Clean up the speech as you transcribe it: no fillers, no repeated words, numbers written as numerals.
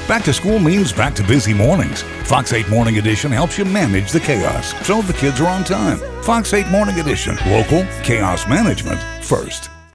Back to school means back to busy mornings. Fox 8 Morning Edition helps you manage the chaos so the kids are on time. Fox 8 Morning Edition. Local chaos management first.